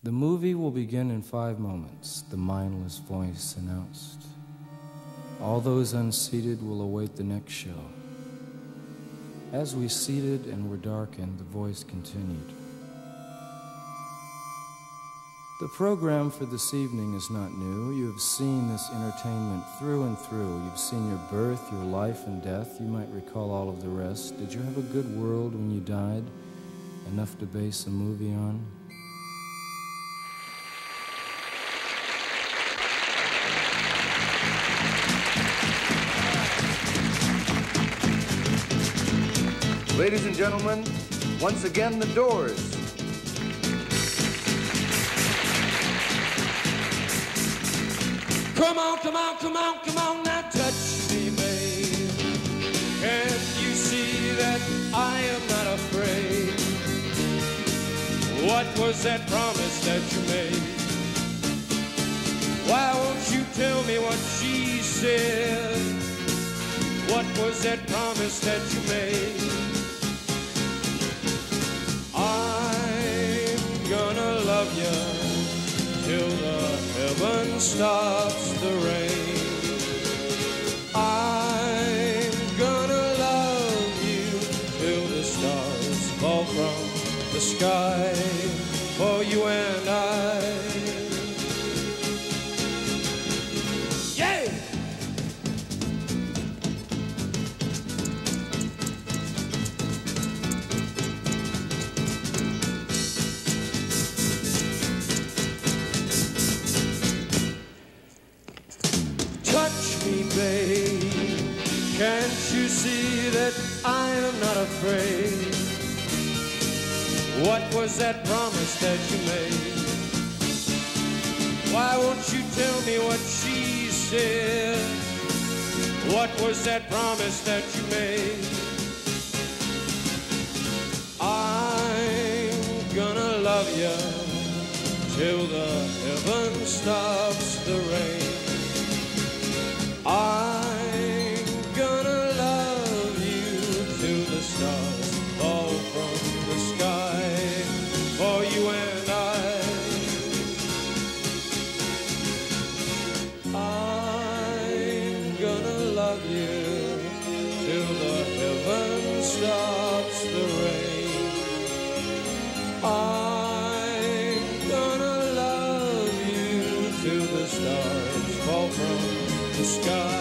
The movie will begin in 5 moments, the mindless voice announced. All those unseated will await the next show. As we seated and were darkened, the voice continued. The program for this evening is not new. You have seen this entertainment through and through. You've seen your birth, your life and death. You might recall all of the rest. Did you have a good world when you died? Enough to base a movie on? Ladies and gentlemen, once again, the Doors. Come on, come on, come on, come on, now touch me, babe. Can't you see that I am not afraid? What was that promise that you made? Why won't you tell me what she said? What was that promise that you made? I'm gonna love you till the heaven stops the rain. I'm gonna love you till the stars fall from the sky for you and I. Yeah! Touch me, babe. Can't you see that I am not afraid? What was that promise that you made? Why won't you tell me what she said? What was that promise that you made? I'm gonna love you till the heaven stops the rain. I'm gonna love you till the stars fall from the sky for you and I. I'm gonna love you till the heaven stops the rain. I'm gonna love you till the stars fall from the sky.